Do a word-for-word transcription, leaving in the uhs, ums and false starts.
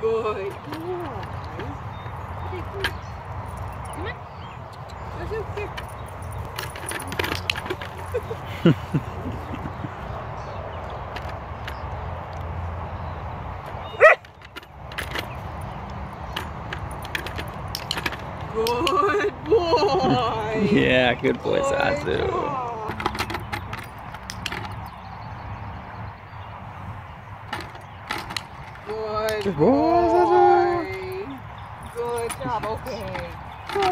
Good boy. Come on. Zazu, here. Good boy. Yeah, good boy, Good Zazu. boy. Good, Good boy. boy, Zazu. Good job. Okay.